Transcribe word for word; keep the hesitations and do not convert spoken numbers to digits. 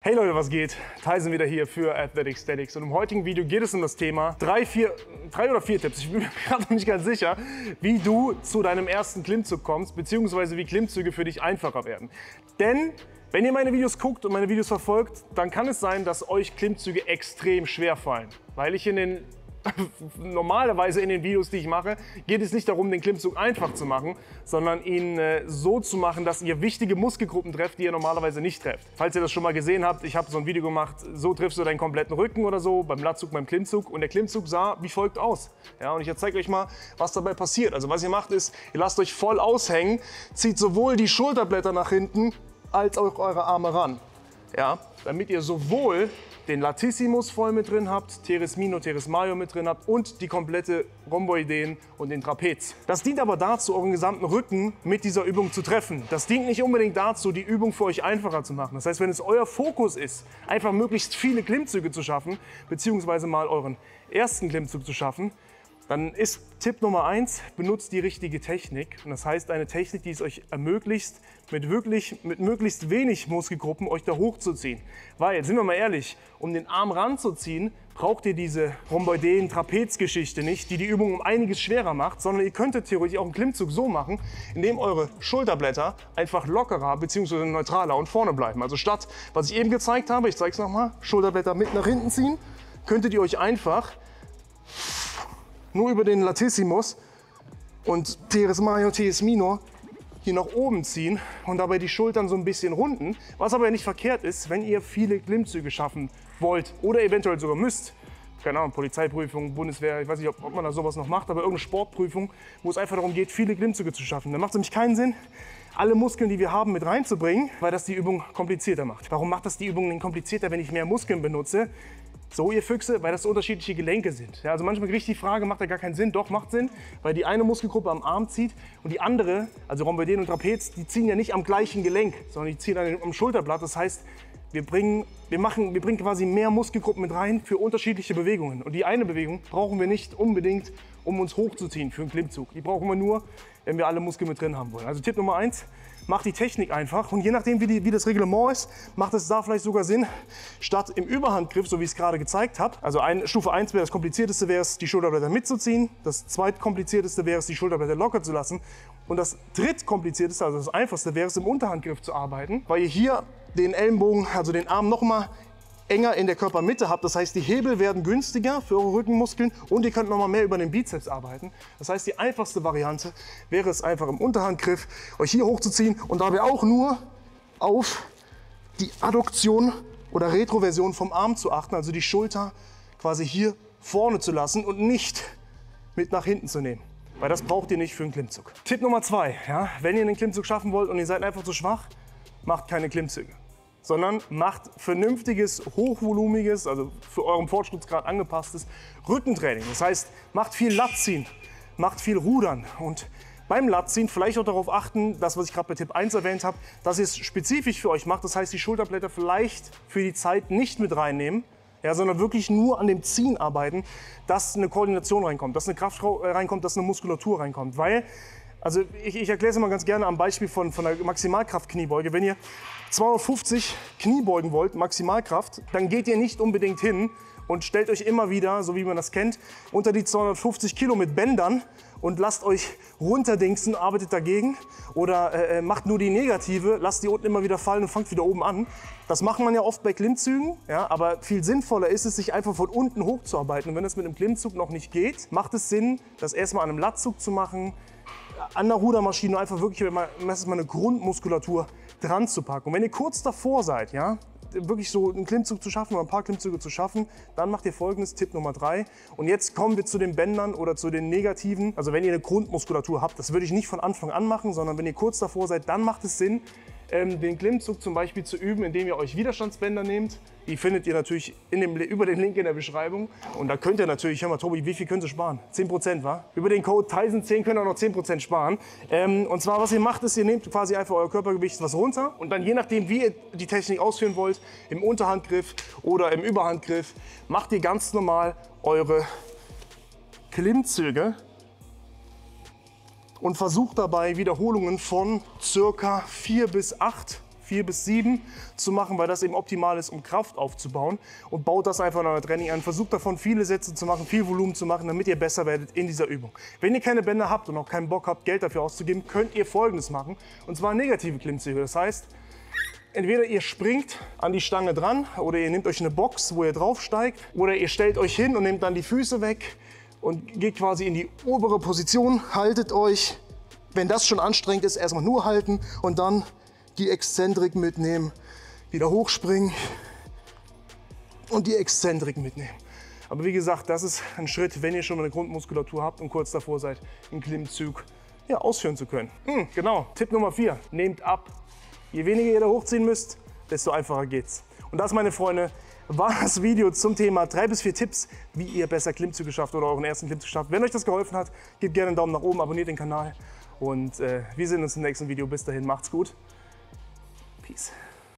Hey Leute, was geht? Tyson wieder hier für Athletic Statics und im heutigen Video geht es um das Thema drei, vier, drei oder vier Tipps, ich bin mir gerade noch nicht ganz sicher, wie du zu deinem ersten Klimmzug kommst, beziehungsweise wie Klimmzüge für dich einfacher werden. Denn wenn ihr meine Videos guckt und meine Videos verfolgt, dann kann es sein, dass euch Klimmzüge extrem schwer fallen, weil ich in den normalerweise in den Videos, die ich mache, geht es nicht darum, den Klimmzug einfach zu machen, sondern ihn äh, so zu machen, dass ihr wichtige Muskelgruppen trefft, die ihr normalerweise nicht trefft. Falls ihr das schon mal gesehen habt, ich habe so ein Video gemacht, so triffst du deinen kompletten Rücken oder so, beim Latzug, beim Klimmzug, und der Klimmzug sah wie folgt aus. Ja, und ich zeige euch mal, was dabei passiert. Also was ihr macht ist, ihr lasst euch voll aushängen, zieht sowohl die Schulterblätter nach hinten, als auch eure Arme ran. Ja, damit ihr sowohl den Latissimus voll mit drin habt, Teres Minor, Teres Major mit drin habt und die komplette Rhomboideen und den Trapez. Das dient aber dazu, euren gesamten Rücken mit dieser Übung zu treffen. Das dient nicht unbedingt dazu, die Übung für euch einfacher zu machen. Das heißt, wenn es euer Fokus ist, einfach möglichst viele Klimmzüge zu schaffen, beziehungsweise mal euren ersten Klimmzug zu schaffen, dann ist Tipp Nummer eins, benutzt die richtige Technik. Und das heißt, eine Technik, die es euch ermöglicht, mit, wirklich, mit möglichst wenig Muskelgruppen euch da hochzuziehen. Weil, sind wir mal ehrlich, um den Arm ranzuziehen, braucht ihr diese Rhomboideen-Trapez-Geschichte nicht, die die Übung um einiges schwerer macht, sondern ihr könntet theoretisch auch einen Klimmzug so machen, indem eure Schulterblätter einfach lockerer bzw. neutraler und vorne bleiben. Also statt, was ich eben gezeigt habe, ich zeige es nochmal, Schulterblätter mit nach hinten ziehen, könntet ihr euch einfach nur über den Latissimus und Teres Major, Teres Minor hier nach oben ziehen und dabei die Schultern so ein bisschen runden. Was aber nicht verkehrt ist, wenn ihr viele Klimmzüge schaffen wollt oder eventuell sogar müsst. Keine Ahnung, Polizeiprüfung, Bundeswehr, ich weiß nicht, ob, ob man da sowas noch macht, aber irgendeine Sportprüfung, wo es einfach darum geht, viele Klimmzüge zu schaffen. Da macht es nämlich keinen Sinn, alle Muskeln, die wir haben, mit reinzubringen, weil das die Übung komplizierter macht. Warum macht das die Übung denn komplizierter, wenn ich mehr Muskeln benutze? So, ihr Füchse, weil das so unterschiedliche Gelenke sind. Ja, also manchmal kriege ich die Frage, macht ja gar keinen Sinn? Doch, macht Sinn, weil die eine Muskelgruppe am Arm zieht und die andere, also Rhomboideen und Trapez, die ziehen ja nicht am gleichen Gelenk, sondern die ziehen am Schulterblatt. Das heißt, wir bringen, wir, machen, wir bringen quasi mehr Muskelgruppen mit rein für unterschiedliche Bewegungen. Und die eine Bewegung brauchen wir nicht unbedingt, um uns hochzuziehen für einen Klimmzug. Die brauchen wir nur, wenn wir alle Muskeln mit drin haben wollen. Also Tipp Nummer eins, macht die Technik einfach. Und je nachdem, wie, die, wie das Reglement ist, macht es da vielleicht sogar Sinn, statt im Überhandgriff, so wie ich es gerade gezeigt habe, also ein, Stufe eins wäre das komplizierteste, wäre es, die Schulterblätter mitzuziehen. Das zweitkomplizierteste wäre es, die Schulterblätter locker zu lassen. Und das drittkomplizierteste, also das einfachste, wäre es, im Unterhandgriff zu arbeiten, weil ihr hier den Ellenbogen, also den Arm noch mal enger in der Körpermitte habt. Das heißt, die Hebel werden günstiger für eure Rückenmuskeln und ihr könnt noch mal mehr über den Bizeps arbeiten. Das heißt, die einfachste Variante wäre es einfach im Unterhandgriff, euch hier hochzuziehen und dabei auch nur auf die Adduktion oder Retroversion vom Arm zu achten, also die Schulter quasi hier vorne zu lassen und nicht mit nach hinten zu nehmen. Weil das braucht ihr nicht für einen Klimmzug. Tipp Nummer zwei, ja, wenn ihr einen Klimmzug schaffen wollt und ihr seid einfach zu schwach, macht keine Klimmzüge, sondern macht vernünftiges, hochvolumiges, also für euren Fortschrittsgrad angepasstes Rückentraining. Das heißt, macht viel Latziehen, macht viel Rudern und beim Latziehen vielleicht auch darauf achten, das, was ich gerade bei Tipp eins erwähnt habe, dass ihr es spezifisch für euch macht. Das heißt, die Schulterblätter vielleicht für die Zeit nicht mit reinnehmen, ja, sondern wirklich nur an dem Ziehen arbeiten, dass eine Koordination reinkommt, dass eine Kraft reinkommt, dass eine Muskulatur reinkommt. Weil, also ich, ich erkläre es immer ganz gerne am Beispiel von, von der Maximalkraft-Kniebeuge. Wenn ihr zweihundertfünfzig Knie beugen wollt, Maximalkraft, dann geht ihr nicht unbedingt hin und stellt euch immer wieder, so wie man das kennt, unter die zweihundertfünfzig Kilo mit Bändern und lasst euch runterdingsen, arbeitet dagegen oder äh, macht nur die negative, lasst die unten immer wieder fallen und fangt wieder oben an. Das macht man ja oft bei Klimmzügen, ja, aber viel sinnvoller ist es, sich einfach von unten hochzuarbeiten. Und wenn das mit einem Klimmzug noch nicht geht, macht es Sinn, das erstmal an einem Latzug zu machen, an der Rudermaschine einfach wirklich mal, mal eine Grundmuskulatur dran zu packen. Und wenn ihr kurz davor seid, ja, wirklich so einen Klimmzug zu schaffen oder ein paar Klimmzüge zu schaffen, dann macht ihr folgendes, Tipp Nummer drei. Und jetzt kommen wir zu den Bändern oder zu den negativen. Also wenn ihr eine Grundmuskulatur habt, das würde ich nicht von Anfang an machen, sondern wenn ihr kurz davor seid, dann macht es Sinn, ähm, den Klimmzug zum Beispiel zu üben, indem ihr euch Widerstandsbänder nehmt. Die findet ihr natürlich in dem, über den Link in der Beschreibung. Und da könnt ihr natürlich, hör mal Tobi, wie viel könnt ihr sparen? zehn Prozent, wa? Über den Code Tyson zehn könnt ihr auch noch zehn Prozent sparen. Ähm, und zwar, was ihr macht, ist, ihr nehmt quasi einfach euer Körpergewicht was runter und dann je nachdem, wie ihr die Technik ausführen wollt, im Unterhandgriff oder im Überhandgriff, macht ihr ganz normal eure Klimmzüge und versucht dabei Wiederholungen von circa vier bis acht vier bis sieben zu machen, weil das eben optimal ist, um Kraft aufzubauen. Und baut das einfach in euer Training an. Versucht davon viele Sätze zu machen, viel Volumen zu machen, damit ihr besser werdet in dieser Übung. Wenn ihr keine Bänder habt und auch keinen Bock habt, Geld dafür auszugeben, könnt ihr Folgendes machen. Und zwar negative Klimmzüge. Das heißt, entweder ihr springt an die Stange dran oder ihr nehmt euch eine Box, wo ihr draufsteigt, oder ihr stellt euch hin und nehmt dann die Füße weg und geht quasi in die obere Position, haltet euch. Wenn das schon anstrengend ist, erstmal nur halten und dann die Exzentrik mitnehmen, wieder hochspringen und die Exzentrik mitnehmen. Aber wie gesagt, das ist ein Schritt, wenn ihr schon eine Grundmuskulatur habt und kurz davor seid, einen Klimmzug ja, ausführen zu können. Hm, genau, Tipp Nummer vier, nehmt ab. Je weniger ihr da hochziehen müsst, desto einfacher geht's. Und das, meine Freunde, war das Video zum Thema drei bis vier Tipps, wie ihr besser Klimmzüge schafft oder euren ersten Klimmzug schafft. Wenn euch das geholfen hat, gebt gerne einen Daumen nach oben, abonniert den Kanal und äh, wir sehen uns im nächsten Video. Bis dahin, macht's gut. Peace.